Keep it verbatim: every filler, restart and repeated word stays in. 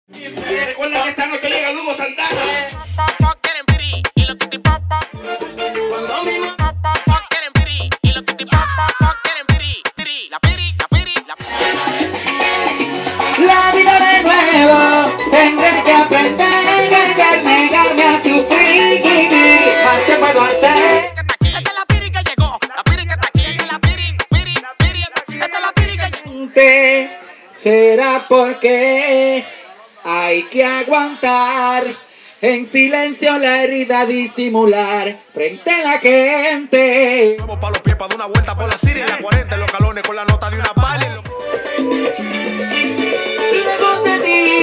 Recuerda que esta noche llega Lugo Santana. La vida de nuevo, tendré que aprender a negarme a sufrir. Más que puedo hacer. Esta es la piri que llegó, la piri que está aquí, esta es la piri, piri, piri, esta es la piri que llegó. Será porque hay que aguantar en silencio la herida, disimular frente a la gente. Vamos pa' los pies para dar una vuelta por la Siri en la cuarenta, en los calones con la nota de una pala. Luego te digo